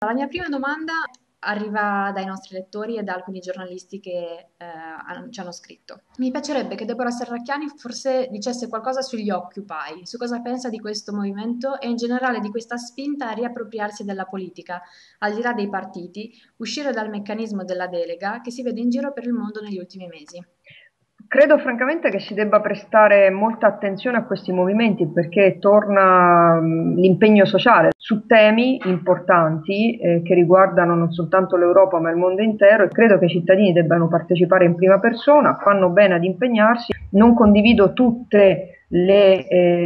La mia prima domanda arriva dai nostri lettori e da alcuni giornalisti che ci hanno scritto. Mi piacerebbe che Deborah Serracchiani forse dicesse qualcosa sugli Occupy, su cosa pensa di questo movimento e in generale di questa spinta a riappropriarsi della politica, al di là dei partiti, uscire dal meccanismo della delega che si vede in giro per il mondo negli ultimi mesi. Credo francamente che si debba prestare molta attenzione a questi movimenti perché torna l'impegno sociale su temi importanti che riguardano non soltanto l'Europa ma il mondo intero, e credo che i cittadini debbano partecipare in prima persona, fanno bene ad impegnarsi. Non condivido tutte le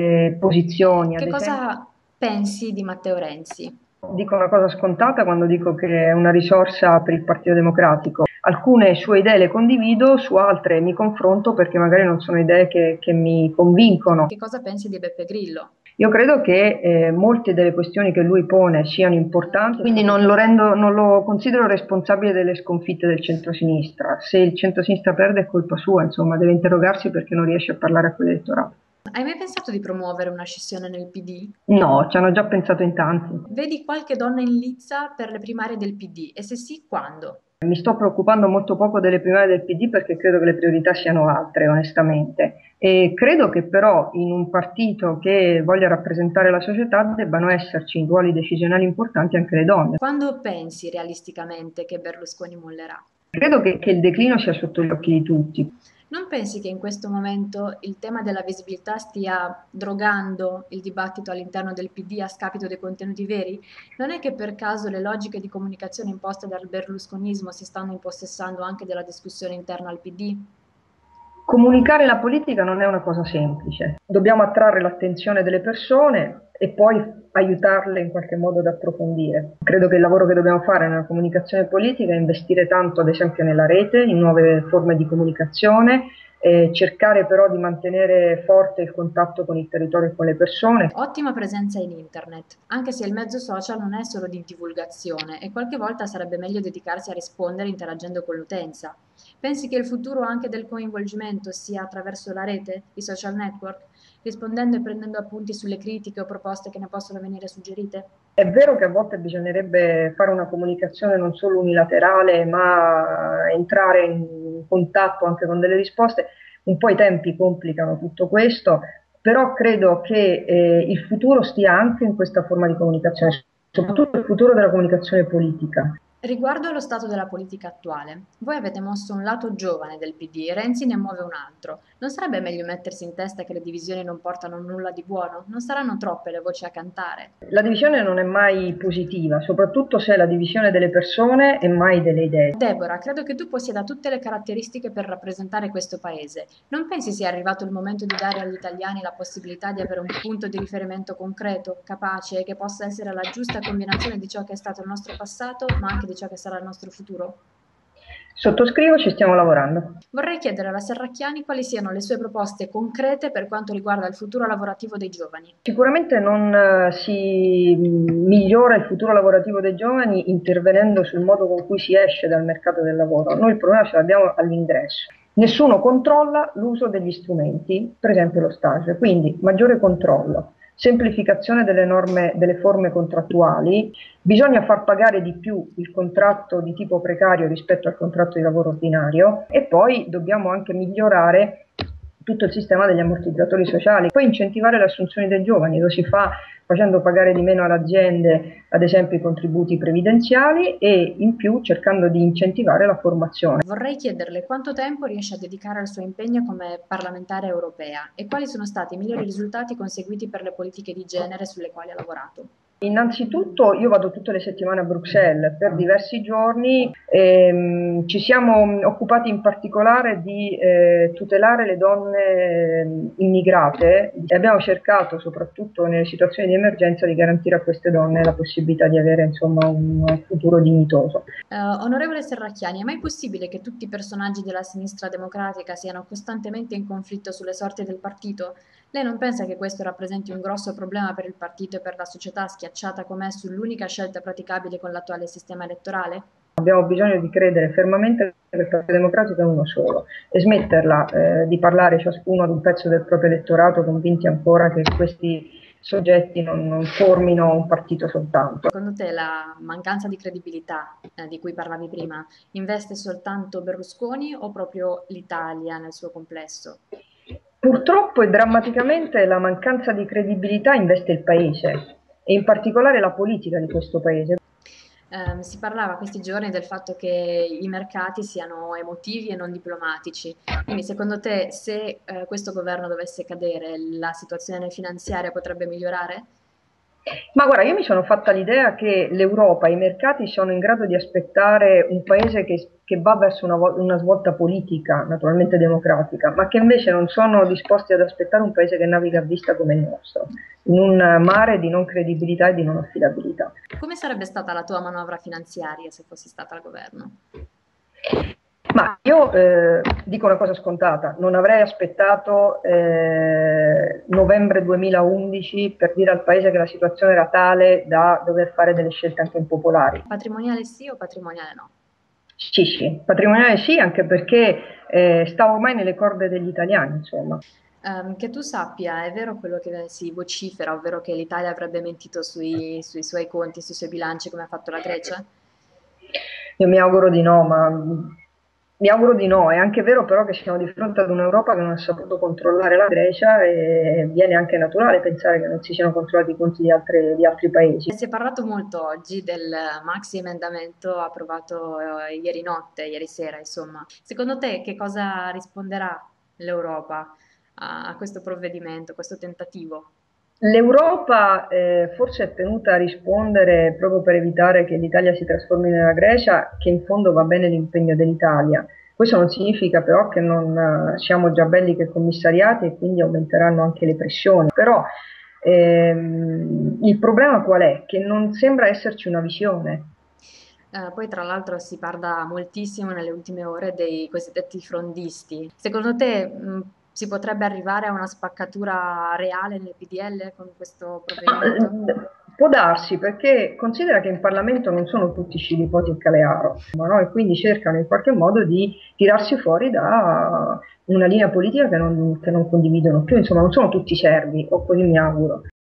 posizioni, Che ad esempio. cosa pensi di Matteo Renzi? Dico una cosa scontata quando dico che è una risorsa per il Partito Democratico. Alcune sue idee le condivido, su altre mi confronto perché magari non sono idee che mi convincono. Che cosa pensi di Beppe Grillo? Io credo che molte delle questioni che lui pone siano importanti, quindi non lo considero responsabile delle sconfitte del centrosinistra. Se il centrosinistra perde è colpa sua, insomma, deve interrogarsi perché non riesce a parlare a quell'elettorato. Hai mai pensato di promuovere una scissione nel PD? No, ci hanno già pensato in tanti. Vedi qualche donna in lizza per le primarie del PD? E se sì, quando? Mi sto preoccupando molto poco delle primarie del PD perché credo che le priorità siano altre, onestamente. E credo che però in un partito che voglia rappresentare la società debbano esserci in ruoli decisionali importanti anche le donne. Quando pensi realisticamente che Berlusconi mollerà? Credo che il declino sia sotto gli occhi di tutti. Non pensi che in questo momento il tema della visibilità stia drogando il dibattito all'interno del PD a scapito dei contenuti veri? Non è che per caso le logiche di comunicazione imposte dal berlusconismo si stanno impossessando anche della discussione interna al PD? Comunicare la politica non è una cosa semplice. Dobbiamo attrarre l'attenzione delle persone e poi aiutarle in qualche modo ad approfondire. Credo che il lavoro che dobbiamo fare nella comunicazione politica è investire tanto, ad esempio, nella rete, in nuove forme di comunicazione, cercare però di mantenere forte il contatto con il territorio e con le persone. Ottima presenza in internet, anche se il mezzo social non è solo di divulgazione e qualche volta sarebbe meglio dedicarsi a rispondere interagendo con l'utenza. Pensi che il futuro anche del coinvolgimento sia attraverso la rete, i social network, rispondendo e prendendo appunti sulle critiche o proposte che ne possono venire suggerite? È vero che a volte bisognerebbe fare una comunicazione non solo unilaterale, ma entrare in contatto anche con delle risposte. Un po' i tempi complicano tutto questo, però credo che il futuro stia anche in questa forma di comunicazione, soprattutto il futuro della comunicazione politica. Riguardo allo stato della politica attuale, voi avete mosso un lato giovane del PD e Renzi ne muove un altro. Non sarebbe meglio mettersi in testa che le divisioni non portano nulla di buono? Non saranno troppe le voci a cantare? La divisione non è mai positiva, soprattutto se è la divisione delle persone e mai delle idee. Deborah, credo che tu possieda tutte le caratteristiche per rappresentare questo paese. Non pensi sia arrivato il momento di dare agli italiani la possibilità di avere un punto di riferimento concreto, capace e che possa essere la giusta combinazione di ciò che è stato il nostro passato, ma anche di ciò che sarà il nostro futuro? Sottoscrivo, ci stiamo lavorando. Vorrei chiedere alla Serracchiani quali siano le sue proposte concrete per quanto riguarda il futuro lavorativo dei giovani. Sicuramente non si migliora il futuro lavorativo dei giovani intervenendo sul modo con cui si esce dal mercato del lavoro. Noi il problema ce l'abbiamo all'ingresso. Nessuno controlla l'uso degli strumenti, per esempio lo stage, quindi maggiore controllo, semplificazione delle norme, delle forme contrattuali. Bisogna far pagare di più il contratto di tipo precario rispetto al contratto di lavoro ordinario, e poi dobbiamo anche migliorare tutto il sistema degli ammortizzatori sociali. Poi incentivare le assunzioni dei giovani, lo si fa facendo pagare di meno alle aziende, ad esempio, i contributi previdenziali, e in più cercando di incentivare la formazione. Vorrei chiederle quanto tempo riesce a dedicare al suo impegno come parlamentare europea e quali sono stati i migliori risultati conseguiti per le politiche di genere sulle quali ha lavorato. Innanzitutto io vado tutte le settimane a Bruxelles per diversi giorni, ci siamo occupati in particolare di tutelare le donne immigrate e abbiamo cercato, soprattutto nelle situazioni di emergenza, di garantire a queste donne la possibilità di avere, insomma, un futuro dignitoso. Onorevole Serracchiani, è mai possibile che tutti i personaggi della sinistra democratica siano costantemente in conflitto sulle sorti del partito? Lei non pensa che questo rappresenti un grosso problema per il partito e per la società schiacciata com'è sull'unica scelta praticabile con l'attuale sistema elettorale? Abbiamo bisogno di credere fermamente che il Partito Democratico è uno solo e smetterla di parlare ciascuno ad un pezzo del proprio elettorato, convinti ancora che questi soggetti non formino un partito soltanto. Secondo te la mancanza di credibilità, di cui parlavi prima, investe soltanto Berlusconi o proprio l'Italia nel suo complesso? Purtroppo e drammaticamente la mancanza di credibilità investe il paese e in particolare la politica di questo paese. Si parlava questi giorni del fatto che i mercati siano emotivi e non diplomatici. Quindi, secondo te, se questo governo dovesse cadere, la situazione finanziaria potrebbe migliorare? Ma guarda, io mi sono fatta l'idea che l'Europa e i mercati sono in grado di aspettare un paese che va verso una svolta politica, naturalmente democratica, ma che invece non sono disposti ad aspettare un paese che naviga a vista come il nostro, in un mare di non credibilità e di non affidabilità. Come sarebbe stata la tua manovra finanziaria se fossi stata al governo? Ma io dico una cosa scontata, non avrei aspettato novembre 2011 per dire al Paese che la situazione era tale da dover fare delle scelte anche impopolari. Patrimoniale sì o patrimoniale no? Sì, sì, patrimoniale sì, anche perché sta ormai nelle corde degli italiani, insomma. Che tu sappia, è vero quello che si vocifera, ovvero che l'Italia avrebbe mentito sui suoi conti, sui suoi bilanci come ha fatto la Grecia? Io mi auguro di no, ma mi auguro di no. È anche vero però che siamo di fronte ad un'Europa che non ha saputo controllare la Grecia e viene anche naturale pensare che non si siano controllati i conti di altri paesi. Si è parlato molto oggi del maxi emendamento approvato ieri notte, ieri sera, insomma. Secondo te che cosa risponderà l'Europa a questo provvedimento, a questo tentativo? L'Europa forse è tenuta a rispondere proprio per evitare che l'Italia si trasformi nella Grecia, che in fondo va bene l'impegno dell'Italia. Questo non significa però che non siamo già belli che commissariati e quindi aumenteranno anche le pressioni. Però il problema qual è? Che non sembra esserci una visione. Poi tra l'altro si parla moltissimo nelle ultime ore dei cosiddetti frondisti. Secondo te, si potrebbe arrivare a una spaccatura reale nel PDL con questo Ma, provvedimento? può darsi perché considera che in Parlamento non sono tutti scilipoti e Calearo, no? E quindi cercano in qualche modo di tirarsi fuori da una linea politica che non condividono più, insomma non sono tutti servi, o così mi auguro.